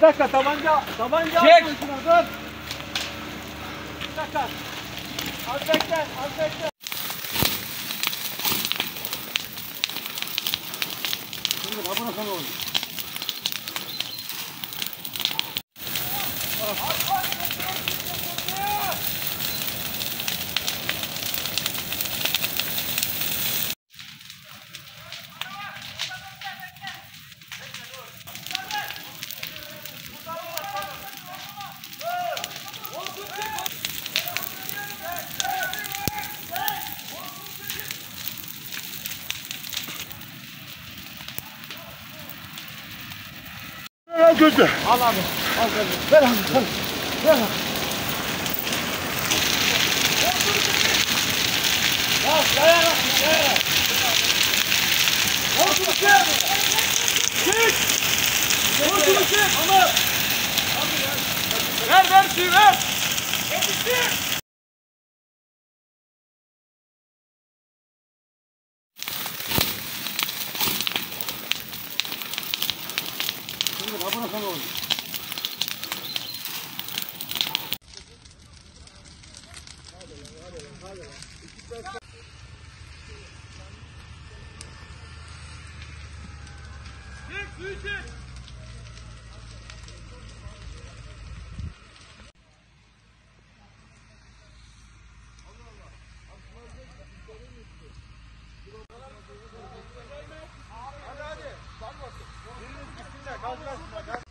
dakika tabanca çek. Dur. Bir dakika. Az bekle, az bekle. Şimdi kapına sana oldu. Al gözü. Al abi. Al gözü. Ver abi. Ver abi. Dayanak. Hortumu çek. Çek. Hortumu çek. Ama. Ver suyu ver. Yetiştir. Şimdi kapına sana oldu. Çek suyu çek. Hadi. Sanmasın. Biriniz gitsinler. Kalkarsınlar.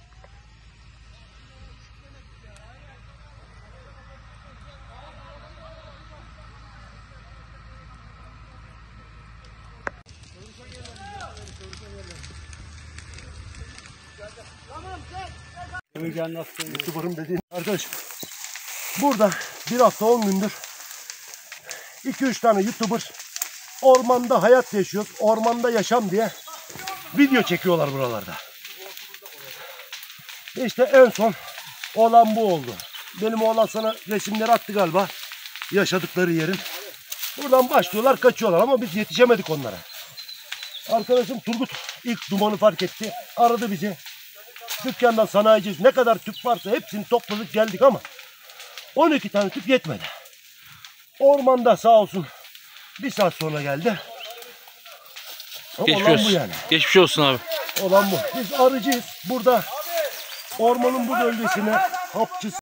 YouTuber'ım dediğin arkadaş. Burada bir hafta 10 gündür 2-3 tane YouTuber ormanda hayat yaşıyoruz, ormanda yaşam diye video çekiyorlar buralarda. İşte en son olan bu oldu. Benim oğlan sana resimleri attı galiba. Yaşadıkları yerin. Buradan başlıyorlar, kaçıyorlar ama biz yetişemedik onlara. Arkadaşım Turgut ilk dumanı fark etti. Aradı bizi. Dükkandan sanayiciyiz. Ne kadar tüp varsa hepsini topladık geldik ama 12 tane tüp yetmedi. Ormanda sağ olsun bir saat sonra geldi. Geçmiş olan olsun. bu yani. Geçmiş olsun abi. Olan bu. Biz arıcıyız. Burada ormanın bu bölgesine hapçı